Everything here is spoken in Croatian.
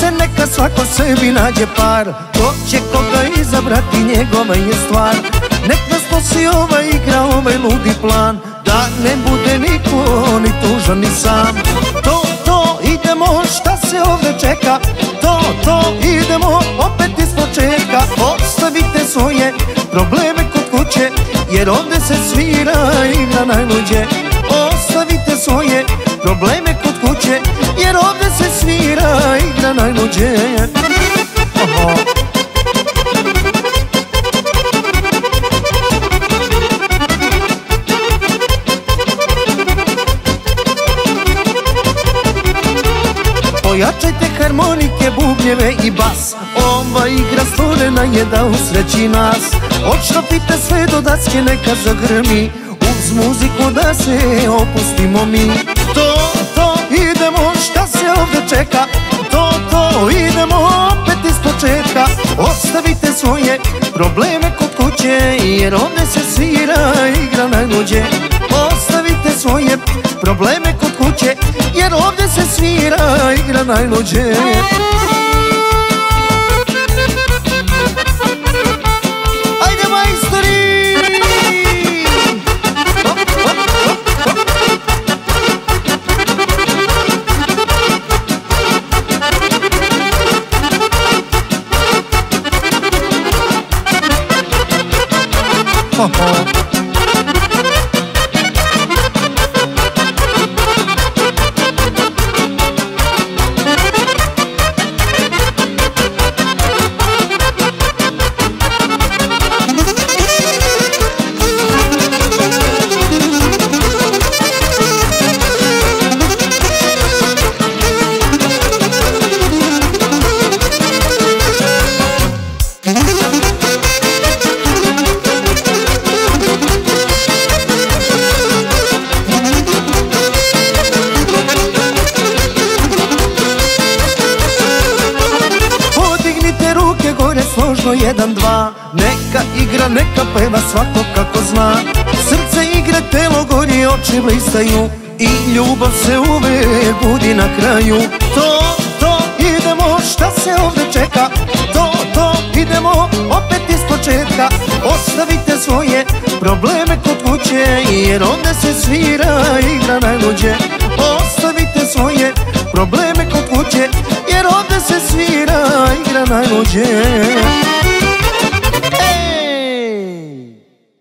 se neka svako sebi nađe par, ko će koga izabrati njegova je stvar. Nek nas nosi ova igra, ovaj ludi plan, da ne bude niko ni tužan ni sam. To, idemo, šta se ovdje čeka? To, idemo, opet iz početka. Ostavite svoje probleme kod kuće, jer ovdje se svira igra najluđe. Ostavite svoje probleme kod kuće, jer ovdje se svira igra najluđe. Pojačajte harmonike, bubnjeve i bas, ova igra stvorena je da usreći nas. Odšrapite sve do daske, neka zagrmi, uz muziku da se opustimo mi. To, idemo, šta se ovdje čeka? To, idemo opet iz početka. Ostavite svoje probleme kod kuće, jer ovdje se svira igra najluđe. Ostavite svoje probleme kod kuće, jer ovdje se svira igra najluđe. Ajde majstori! Složno 1, 2, neka igra, neka peva svako kako zna. Srce igre, telo gori, oči blistaju i ljubav se uvek budi na kraju. To, idemo, šta se ovdje čeka? To, idemo opet iz početka. Ostavite svoje probleme kod kuće, jer ovdje se svira igra najluđe. Ostavite svoje probleme kod kuće, jer ovdje se svira igra najluđe.